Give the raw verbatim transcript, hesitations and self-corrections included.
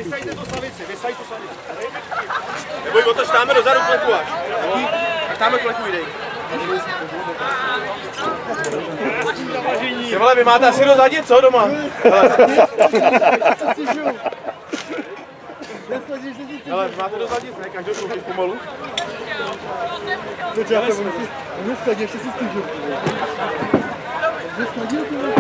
Vysajte tu slavici, vysaj tu slavici. Nebo ji otočtáme dozadu kleku až. Tak táme kleku jdej. Ty vole, vy máte asi rozadit, co doma? Ale vy máte rozadit, ne? Každou koučit pomalu. To já to musím, musím ještě si stížit. Musím stížit.